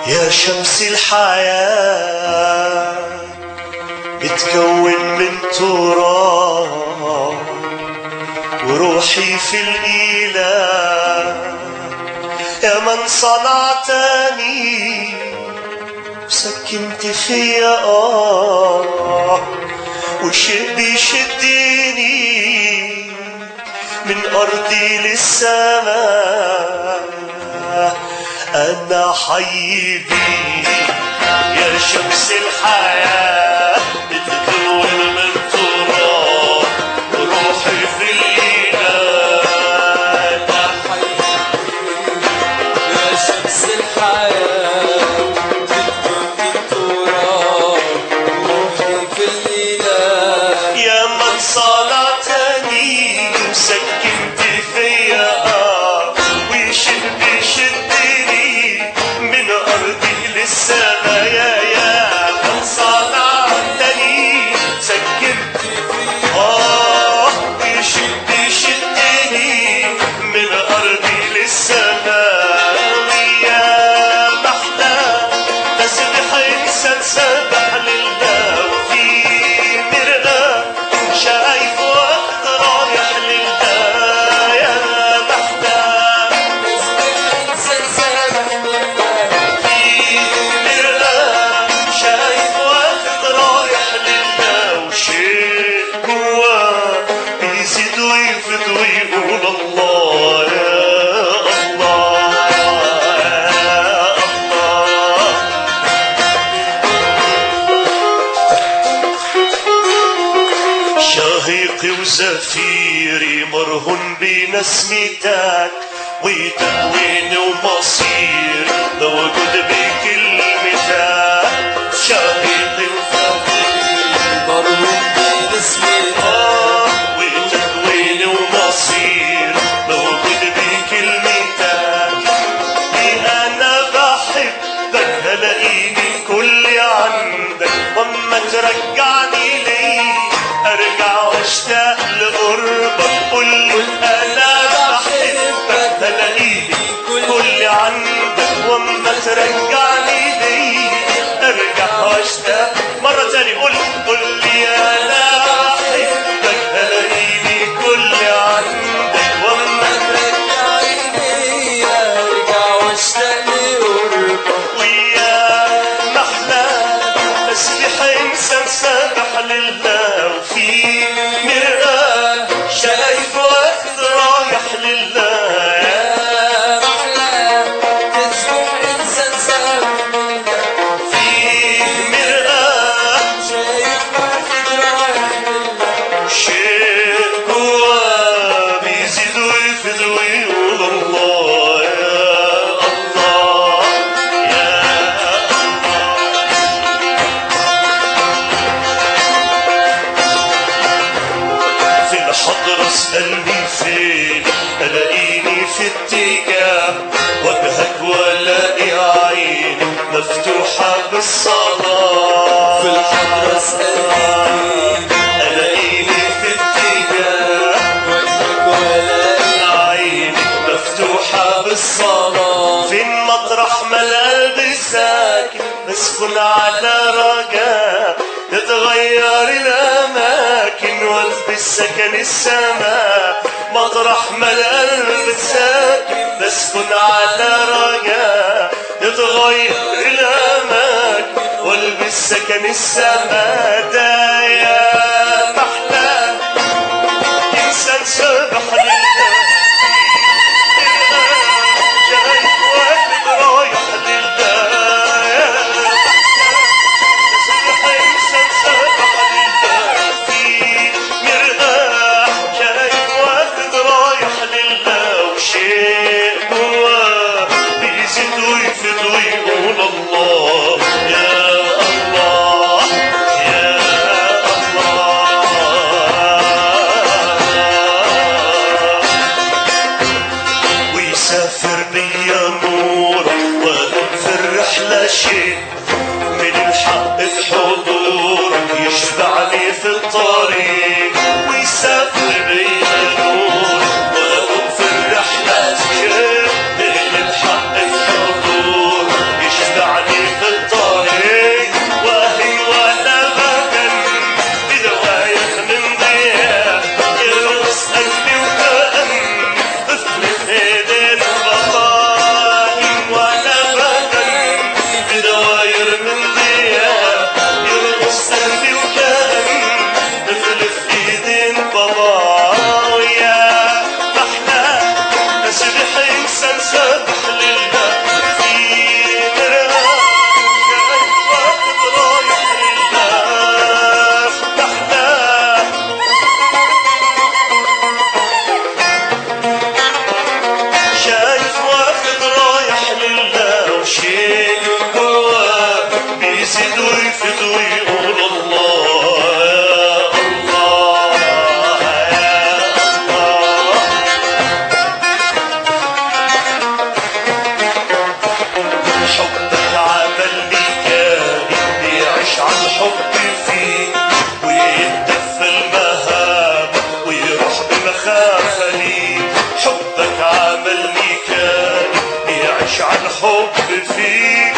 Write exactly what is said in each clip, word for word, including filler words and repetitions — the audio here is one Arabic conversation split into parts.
يا شمس الحياة بتكون من تراب وروحي في الإله، يا من صنعتني وسكنت فيا آه وشيء بيشدني من أرضي للسماء. أنا حي بيك يا شمس الحياة بتكون من تراب وروحي في الإله. أنا حي بيك يا شمس الحياة بتكون من تراب وروحي في الإله، يا من صنعتني وسكنت فيا آه ويشد بيشدني من أرضي للسما. يا يا من صنعتني سكنت آه ويشد بيشدني من أرضي للسما. يا محلى تسبح إنسان سبح لله وفي مرآة شايف وقت رايح لله. يا محلى تسبح إنسان سابح لله في مرآة شايف وقت رايح لله، وشيء جواه بيزيد ويفيد ويقول الله يا الله يا الله. شهيقي وزفيري مرهون بنسمتك وتكويني ومصيري موجود بكلمتك. شهيقي وزفيري مرهون باسمك آه وتكويني ومصيري موجود بكلمتك. أنا بحبك هلاقيني كل عندك، وأما ترجعني لي أرجع وأشتاق لقربك. قولي أنا بحبك هلاقيني كل عندك، وأما ترجعني لي أرجع وأشتاق. مرة تاني قولي قولي أنا بحبك هلاقيني كل عندك، وأما ترجعني ارجع واشتاق لقربك. ويا محلى تسبح إنسان سبح لله وفي مرآة شايف وقت رايح لله. يا محلى تسبح إنسان سابح لله في مرآة شايف واحد رايح لله، شيء جواه بيزيد ويفيد ويقول الله يا الله يا الله. في الحضرة اسألني فين ألاقيني في اتجاه وجهك وألاقي عيني مفتوحة بالصلاة. في الحضرة اسألني ألاقيني في اتجاه وجهك ولاقي عيني مفتوحة بالصلاة. فين مطرح ما القلب ساكن مسكون على رجاء تتغير الأماكن والبس سكن السماء. مطرح ما القلب ساكن مسكون على رجاء تتغير الأماكن والبس سكن السماء. ده يا محلى إنسان سبح لله شايف واحد رايح لله. تسبح إنسان سبح لله في مرآة شايف واحد رايح لله، وشيء جواه بيزيد ويفيد ويقول الله يا الله يا الله. ويسافر بيا نور وأكون في الرحلة شيء من الحق في حضورك يشبعني في الطريق. ويسافر بيا نور وأكون في الرحلة شيء من الحق في حضورك يشبعني ويفيد ويقول الله يا الله يا الله. حبك عملني كائن بيعيش عن حب فيك ويتدفى المهام ويروح بمخافة ليك. حبك عملني كائن بيعيش عن حب فيك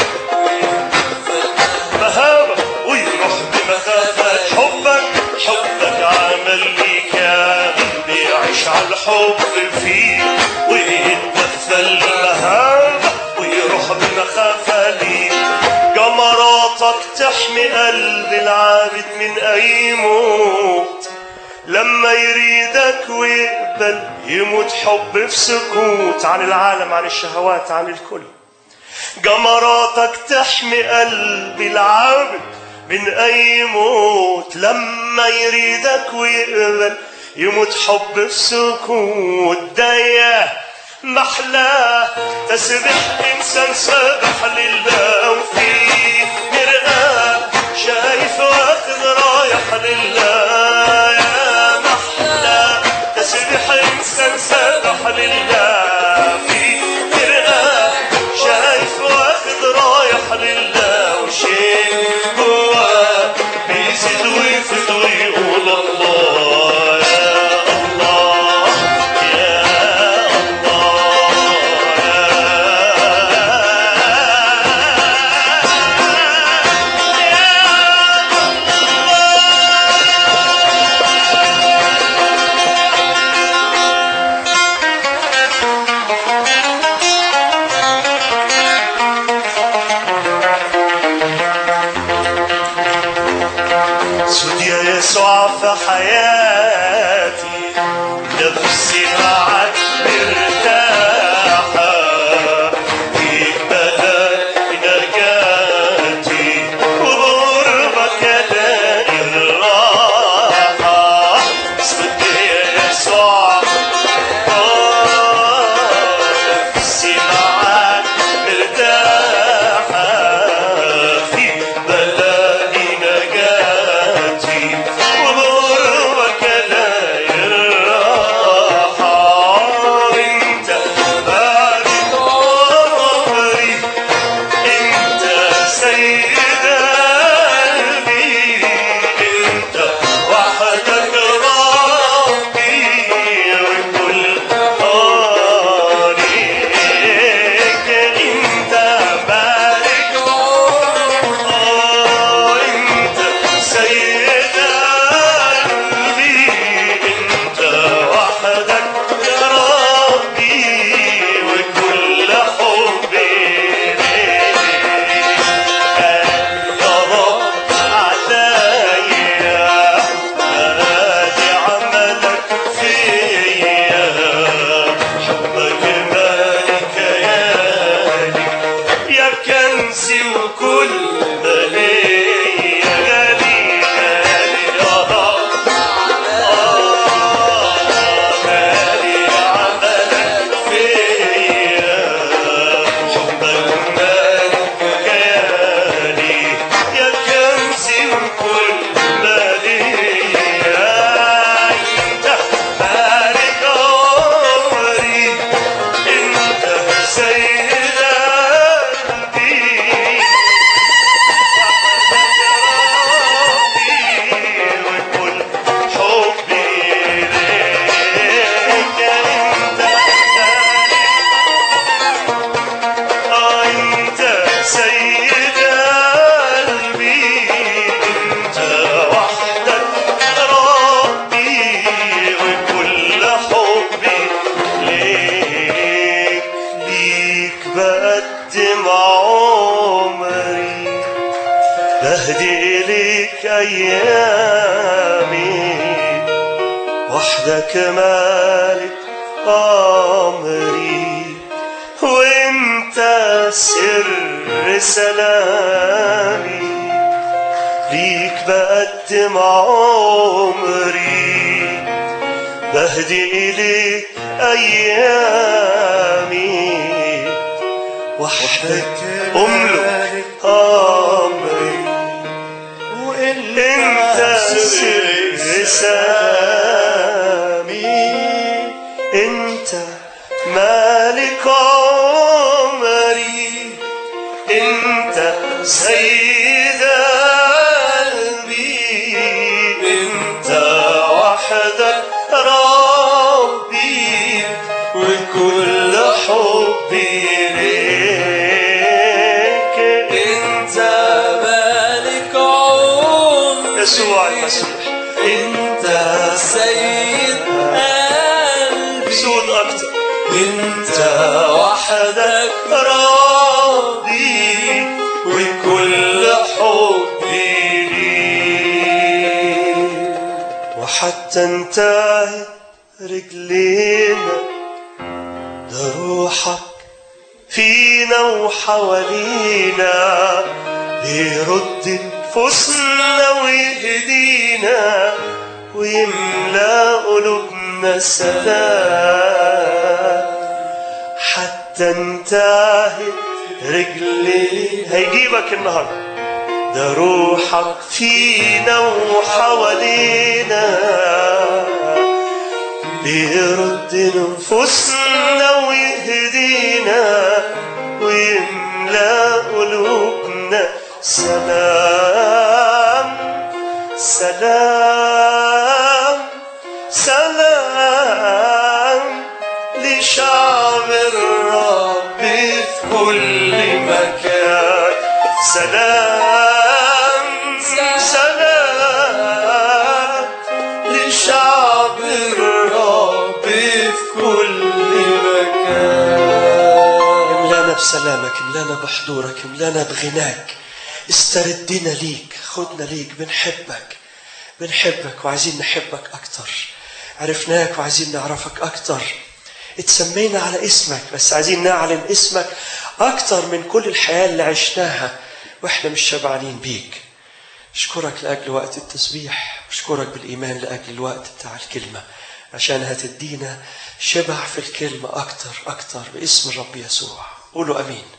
مهابة ويروح بمخافة. حبك حبك عملني كائن بيعيش عن الحب فيك ويتدفى المهابة ويروح بمخافة ليك. جمراتك تحمي قلب العابد من أي موت لما يريدك ويقبل يموت حب في سكوت عن العالم عن الشهوات عن الكل. جمراتك تحمي قلب العابد من أي موت لما يريدك ويقبل يموت حب في سكوت. داية محلاه تسبح إنسان سبح لله وفيه مرآة شايف واخد رايح لله. يا محلاه تسبح إنسان سبح لله فيه مرآة شايف واخد رايح لله. وشيء جواه بيزيد ويفيد ويقول الله يا الله يا سود يا يسوع في حياتي نفسي معك مرتاحة فيك بلاقي نجاتي وبقربك الاقي الراحة. سود يا يسوع نفسي معك مرتاحة فيك بلاقي نجاتي وبقربك الاقي الراحة. انت بارك عمري انت سيد قلبي انت وحدك ربي وكل طريق. انت بارك عمري انت سيد قلبي انت وحدك ربي وكل حبي ليك. يا رب عليا ادي عملك فيا حبك مالك يالي يا كنزي وكل ما ليا. غالي غالي يا رب غالي عملك فيا حبك مالك يالي يا كنزي وكل ما ليا. انت بارك عمري انت سيد قلبي وكل حبي ليك. انت انت سيد قلبي انت وحدك ربي وكل حبي ليك. ليك بقدم عمري بهدي إليك أيامي وحدك مالك أمري وانت سر سلامي. ليك بقدم عمري بهدي إليك أيامي وحدك أملك أمري انت سر سلامي، انت مالك عمري، انت سيد قلبي، انت وحدك ربي وكل حبي ليك. انت مالك عمري يسوع المسيح، انت سيد قلبي، صوت اكتر، انت وحدك ربي وكل حبي ليك. وحتى انتهت رجلينا ده روحك فينا وحوالينا، بيرد نفوسنا ويهدينا ويملى قلوبنا سلام. حتى انتهت رجلي هيجيبك النهارده، ده روحك فينا وحوالينا، بيرد نفوسنا ويهدينا ويملى قلوبنا سلام. سلام سلام لشعب الرب في كل مكان. سلام سلام لشعب الرب في كل مكان. املانا بسلامك، املانا بحضورك، املانا بغناك، استردنا ليك، خدنا ليك. بنحبك بنحبك وعايزين نحبك أكتر، عرفناك وعايزين نعرفك أكتر، اتسمينا على اسمك بس عايزين نعلن اسمك أكتر من كل الحياة اللي عشناها وإحنا مش شبعانين بيك. أشكرك لأجل وقت التسبيح، أشكرك بالإيمان لأجل الوقت بتاع الكلمة عشان هتدينا شبع في الكلمة أكتر أكتر باسم الرب يسوع. قولوا أمين.